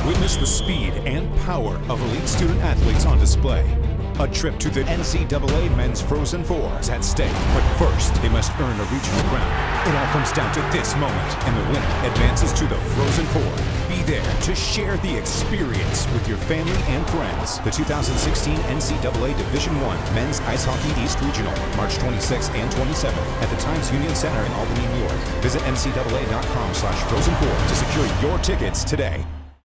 Witness the speed and power of elite student athletes on display. A trip to the NCAA Men's Frozen Four is at stake, but first they must earn a regional crown. It all comes down to this moment, and the winner advances to the Frozen Four. Be there to share the experience with your family and friends. The 2016 NCAA Division I Men's Ice Hockey East Regional, March 26th and 27th at the Times Union Center in Albany, New York. Visit ncaa.com/Frozen4 to secure your tickets today.